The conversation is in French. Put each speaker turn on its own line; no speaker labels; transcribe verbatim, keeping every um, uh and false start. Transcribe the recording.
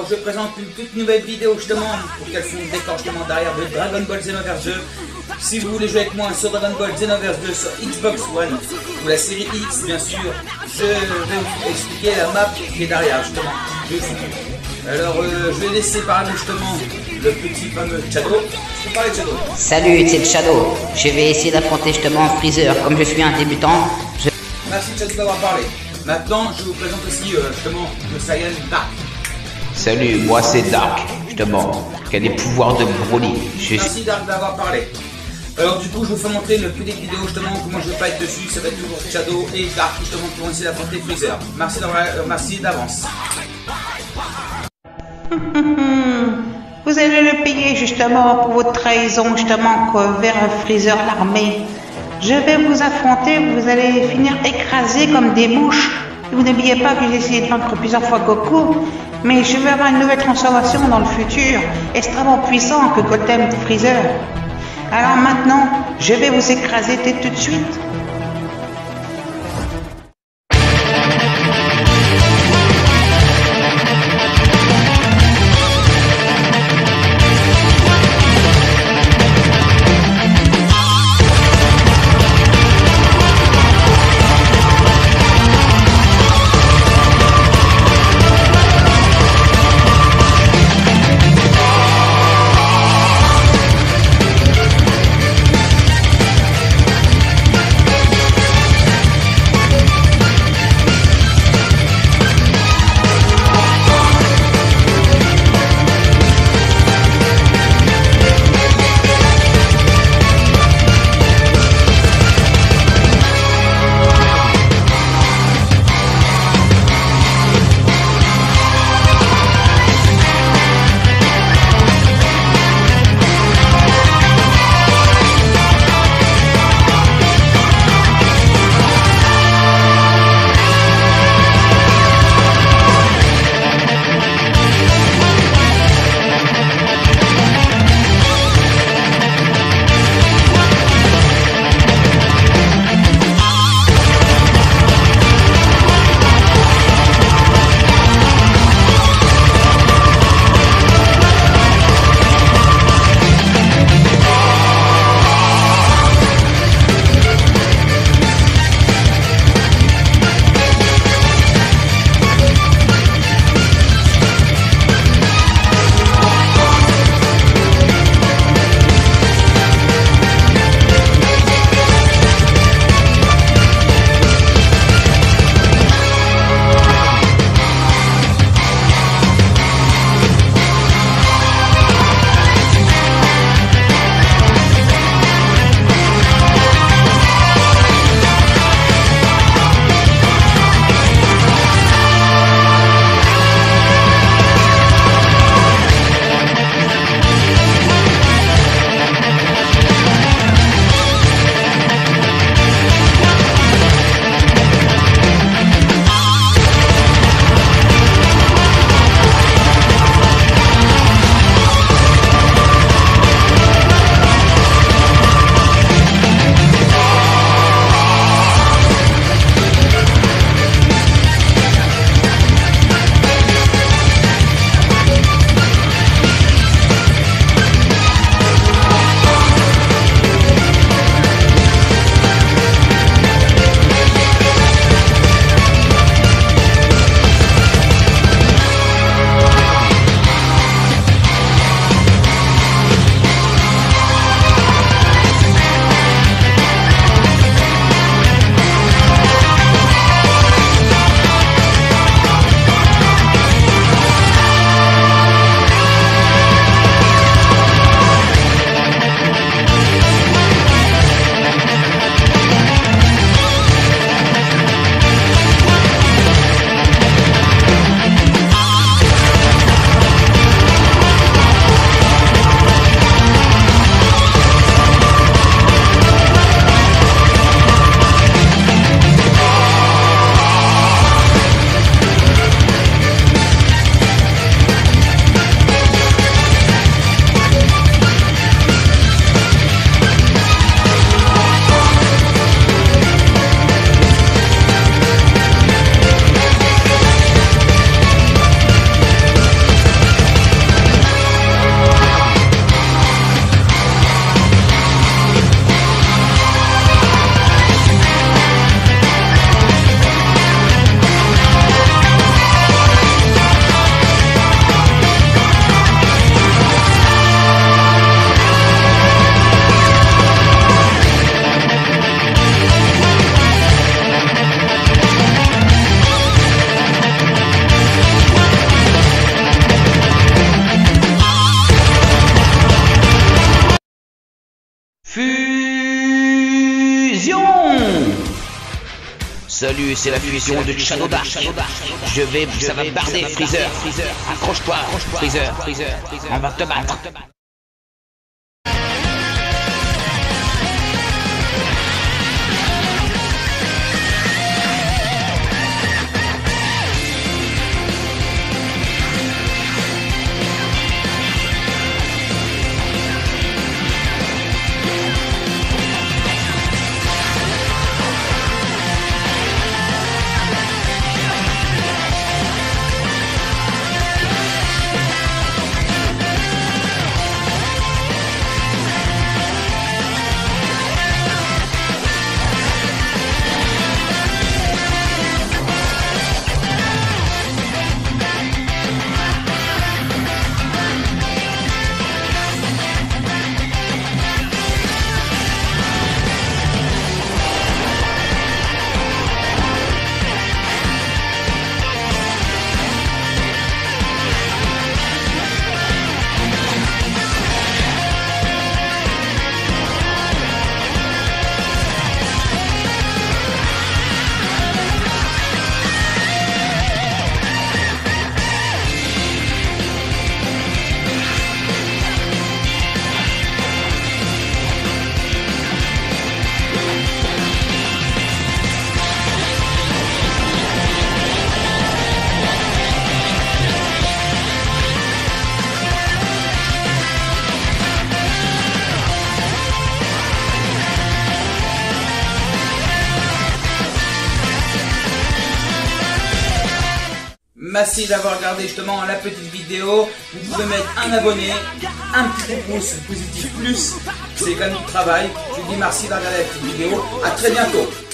Alors je présente une toute nouvelle vidéo justement pour qu'elles font le décor justement derrière de Dragon Ball Xenoverse deux. Si vous voulez jouer avec moi sur Dragon Ball Xenoverse deux sur Xbox One ou la série X bien sûr, je vais vous expliquer la map qui est derrière justement du fond. Alors euh, je vais laisser parler justement le petit fameux Shadow. Je peux parler de Shadow.
Salut, c'est Shadow. Je vais essayer d'affronter justement Freezer. Comme je suis un débutant, je...
Merci Shadow d'avoir parlé. Maintenant je vous présente aussi euh, justement le Saiyan Dark.
Salut, moi c'est Dark, justement, qui a des pouvoirs de Broly. Je...
Merci Dark d'avoir parlé. Alors du coup je vous fais montrer une petite vidéo justement comment je vais pas être dessus, ça va être toujours Shadow et Dark justement qui vont essayer d'affronter Freezer. Merci d'avoir, euh, merci d'avance.
Vous allez le payer justement pour votre trahison justement vers Freezer l'armée. Je vais vous affronter, vous allez finir écrasé comme des mouches. Et vous n'oubliez pas que j'ai essayé de vaincre plusieurs fois Goku, mais je vais avoir une nouvelle transformation dans le futur, extrêmement puissant que Golden Freezer. Alors maintenant, je vais vous écraser tout de suite.
Fusion. Salut, c'est la fusion de Shadow Dark. Je vais, ça va barder, Freezer. Accroche-toi, Freezer. On va te battre.
Merci d'avoir regardé justement la petite vidéo. Vous pouvez mettre un abonné, un petit pouce positif plus. C'est quand même du travail. Je vous dis merci d'avoir regardé la petite vidéo. À très bientôt.